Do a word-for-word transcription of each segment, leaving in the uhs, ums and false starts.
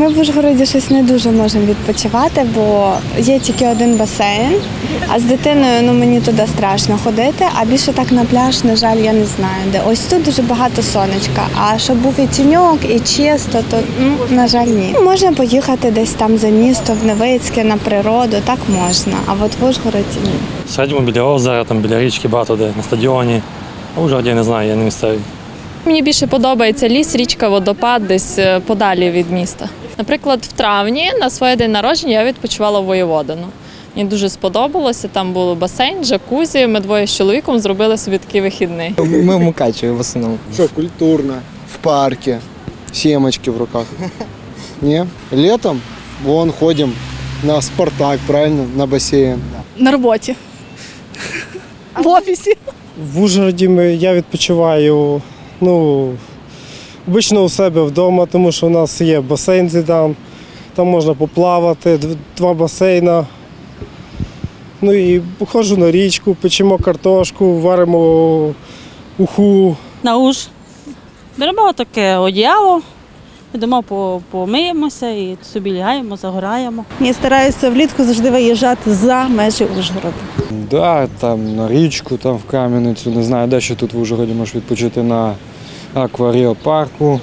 Ми в Ужгороді щось не дуже можемо відпочивати, бо є тільки один басейн, а з дитиною ну, мені туди страшно ходити, а більше так на пляж, на жаль, я не знаю, де. Ось тут дуже багато сонечка, а щоб був і тіньок, і чисто, то, ну, на жаль, ні. Можна поїхати десь там за місто, в Невицьке, на природу, так можна, а от в Ужгороді ні. Сидимо біля озера, там біля річки, багато де, на стадіоні, а в Ужгороді я не знаю, я не місцевий. Мені більше подобається ліс, річка, водопад десь подалі від міста. Наприклад, в травні на своє день народження я відпочивала в Воєводину. Мені дуже сподобалося, там був басейн, джакузі, ми двоє з чоловіком зробили собі такий вихідний. Ми в Мукачеві в основному. Що, культурно, в парку, сімочки в руках. Ні? Літом вон ходимо на Спартак, правильно, на басейн. На роботі. В офісі. В Ужгороді я відпочиваю, ну, обично у себе вдома, тому що у нас є басейн Зідан, там можна поплавати, два басейна. Ну і ходжу на річку, печемо картошку, варимо уху. На Уж. Беремо таке одіяло, йдемо помиємося і собі лягаємо, загораємо. Я стараюся влітку завжди виїжджати за межі Ужгорода. Да, там на річку, там в Кам'яницю, не знаю, де ще тут в Ужгороді можеш відпочити на акваріопарку.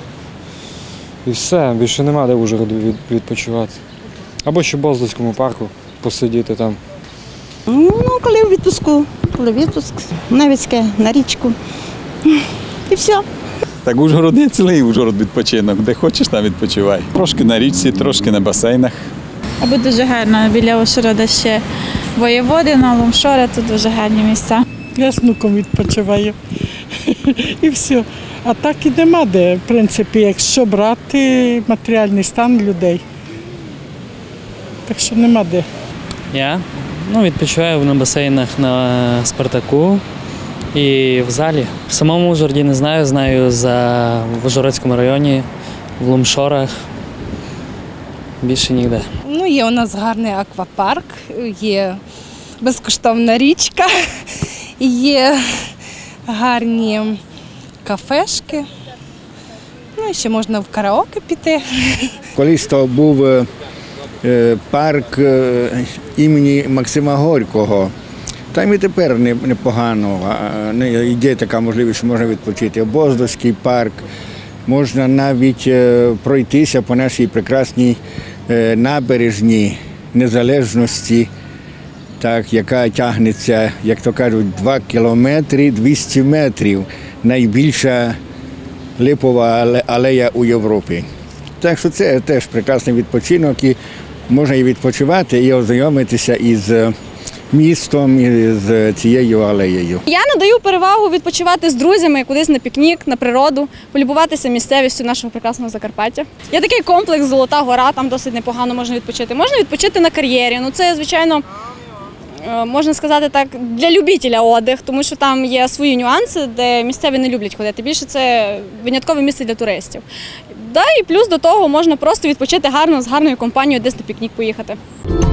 І все, більше нема де в Ужгороді відпочивати. Або ще в Боздоському парку посидіти там. Ну, коли в відпуску, коли відпуск, Невицьке, на річку. І все. Так Ужгород є цілий Ужгород відпочинок, де хочеш там відпочивай. Трошки на річці, трошки на басейнах. Або дуже гарно, біля Ужгорода ще Воєводина, Лумшора, тут дуже гарні місця. Я з внуком відпочиваю і все. А так і нема де, в принципі, якщо брати матеріальний стан людей. Так що нема де. Я ну, відпочиваю на басейнах на Спартаку і в залі. В самому Ужгороді не знаю, знаю за в Ужгородському районі, в Лумшорах, більше ніде. Ну, є у нас гарний аквапарк, є безкоштовна річка, є гарні кафешки, ну і ще можна в караоке піти. Колись то був парк імені Максима Горького. Там і тепер непогано, є така можливість, що можна відпочити. Боздоський парк, можна навіть пройтися по нашій прекрасній набережній Незалежності, так, яка тягнеться, як то кажуть, два кілометри двісті метрів. Найбільша липова алея у Європі. Так що це теж прекрасний відпочинок, і можна і відпочивати, і ознайомитися із містом, із цією алеєю. Я надаю перевагу відпочивати з друзями, кудись на пікнік, на природу, полюбуватися місцевістю нашого прекрасного Закарпаття. Є такий комплекс Золота гора, там досить непогано можна відпочити. Можна відпочити на кар'єрі, ну це, звичайно, можна сказати так, для любителя отдих, тому що там є свої нюанси, де місцеві не люблять ходити. Більше це виняткове місце для туристів. Да, і плюс до того можна просто відпочити гарно, з гарною компанією, десь на пікнік поїхати.